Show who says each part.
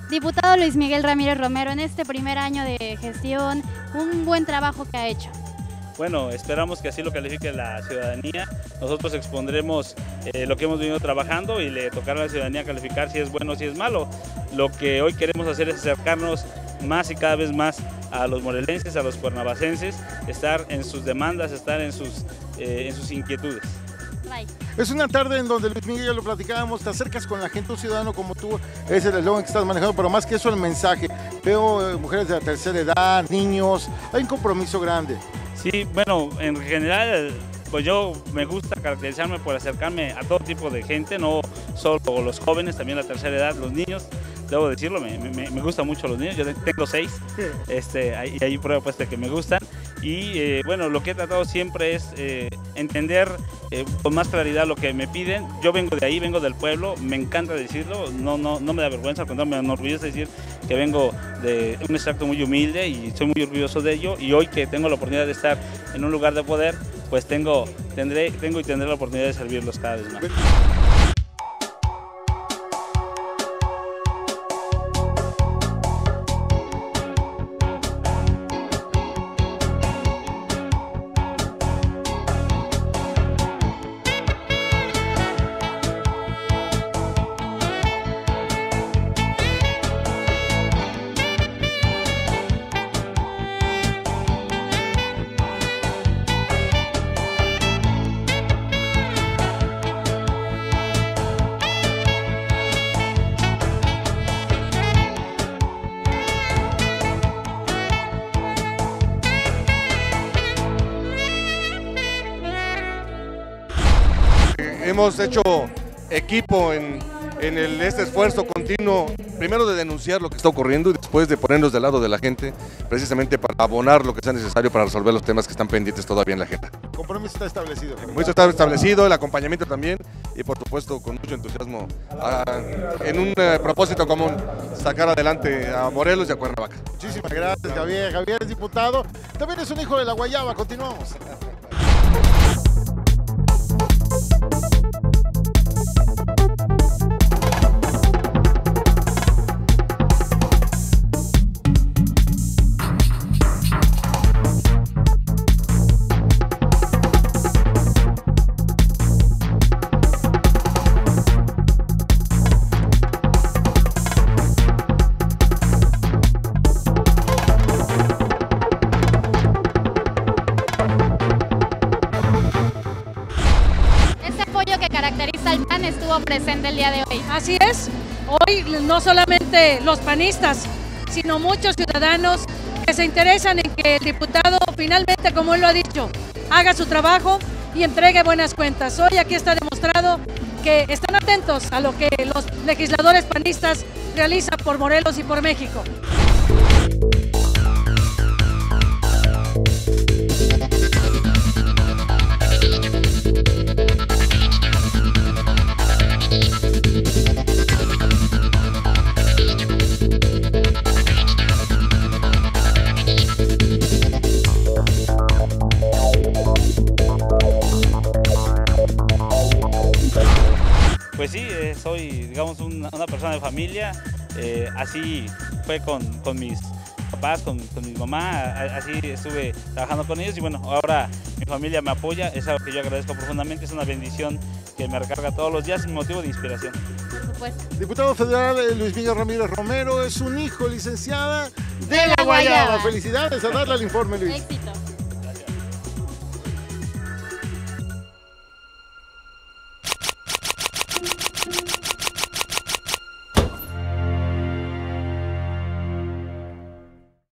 Speaker 1: Diputado Luis Miguel Ramírez Romero, en este primer año de gestión, un buen trabajo que ha hecho.
Speaker 2: Bueno, esperamos que así lo califique la ciudadanía. Nosotros expondremos lo que hemos venido trabajando y le tocará a la ciudadanía calificar si es bueno o si es malo. Lo que hoy queremos hacer es acercarnos más y cada vez más a los morelenses, a los cuernavacenses, estar en sus demandas, estar en sus inquietudes.
Speaker 1: Bye.
Speaker 3: Es una tarde en donde, Luis Miguel, ya lo platicábamos, te acercas con la gente, un ciudadano como tú, es el eslogan que estás manejando, pero más que eso el mensaje. Veo mujeres de la tercera edad, niños, hay un compromiso grande.
Speaker 2: Sí, bueno, en general, pues yo me gusta caracterizarme por acercarme a todo tipo de gente, no solo los jóvenes, también la tercera edad, los niños. Debo decirlo, me gustan mucho los niños, yo tengo 6, y ahí prueba pues de que me gustan. Y bueno, lo que he tratado siempre es entender con más claridad lo que me piden. Yo vengo de ahí, vengo del pueblo, me encanta decirlo, no me da vergüenza, al contrario, me enorgullece decir que vengo de un extracto muy humilde y estoy muy orgulloso de ello. Y hoy que tengo la oportunidad de estar en un lugar de poder, pues tengo y tendré la oportunidad de servirlos cada vez más.
Speaker 4: Hemos hecho equipo en este esfuerzo continuo, primero de denunciar lo que está ocurriendo y después de ponernos del lado de la gente, precisamente para abonar lo que sea necesario para resolver los temas que están pendientes todavía en la agenda.
Speaker 3: El compromiso está establecido.
Speaker 4: Mucho está establecido, el acompañamiento también y por supuesto con mucho entusiasmo en un propósito común, sacar adelante a Morelos y a Cuernavaca.
Speaker 3: Muchísimas gracias, Javier. Javier es diputado, también es un hijo de la Guayaba, continuamos.
Speaker 1: Que caracteriza al PAN estuvo presente el día de hoy.
Speaker 5: Así es, hoy no solamente los panistas, sino muchos ciudadanos que se interesan en que el diputado finalmente, como él lo ha dicho, haga su trabajo y entregue buenas cuentas. Hoy aquí está demostrado que están atentos a lo que los legisladores panistas realizan por Morelos y por México.
Speaker 2: Pues sí, soy, digamos, una persona de familia, así fue con mis papás, con mi mamá, así estuve trabajando con ellos y bueno, ahora mi familia me apoya, es algo que yo agradezco profundamente, es una bendición que me recarga todos los días, es mi motivo de inspiración.
Speaker 1: Por supuesto.
Speaker 3: Diputado federal Luis Miguel Ramírez Romero es un hijo, licenciada de la Guayaba. Felicidades, a darle el informe, Luis.
Speaker 1: Éxito.